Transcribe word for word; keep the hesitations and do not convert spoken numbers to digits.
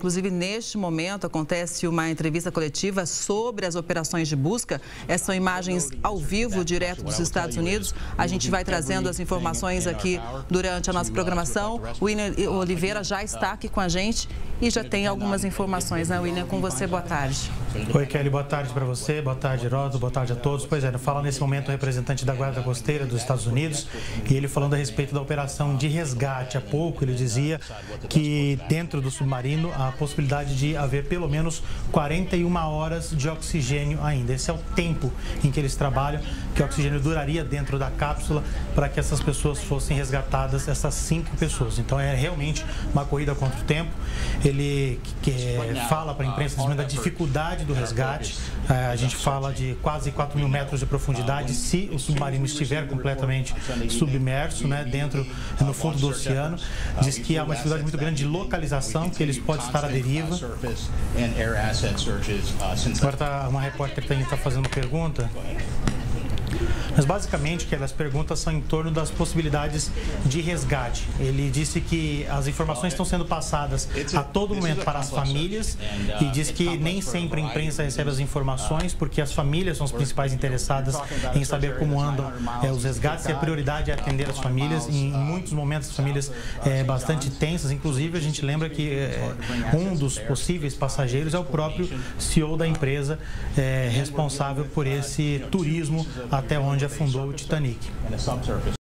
Inclusive, neste momento, acontece uma entrevista coletiva sobre as operações de busca. Essas são imagens ao vivo, direto dos Estados Unidos. A gente vai trazendo as informações aqui durante a nossa programação. O William Oliveira já está aqui com a gente e já tem algumas informações, né, William? Com você, boa tarde. Oi, Kelly, boa tarde para você, boa tarde, Heródoto, boa tarde a todos. Pois é, fala nesse momento o representante da Guarda Costeira dos Estados Unidos e ele falando a respeito da operação de resgate. Há pouco ele dizia que dentro do submarino há a possibilidade de haver pelo menos quarenta e uma horas de oxigênio ainda. Esse é o tempo em que eles trabalham, que o oxigênio duraria dentro da cápsula para que essas pessoas fossem resgatadas, essas cinco pessoas. Então é realmente uma corrida contra o tempo. Ele que, que fala para a imprensa da dificuldade do resgate. A gente fala de quase quatro mil metros de profundidade se o submarino estiver completamente submerso, né, dentro, no fundo do oceano. Diz que há uma dificuldade muito grande de localização, que eles podem estar à deriva. Agora tá, uma repórter também está fazendo uma pergunta. Mas basicamente que as perguntas são em torno das possibilidades de resgate. Ele disse que as informações estão sendo passadas a todo momento para as famílias e diz que nem sempre a imprensa recebe as informações porque as famílias são as principais interessadas em saber como andam é, os resgates e a prioridade é atender as famílias. E, em muitos momentos as famílias é, bastante tensas, inclusive a gente lembra que é, um dos possíveis passageiros é o próprio C E O da empresa é, responsável por esse turismo até onde afundou o Titanic.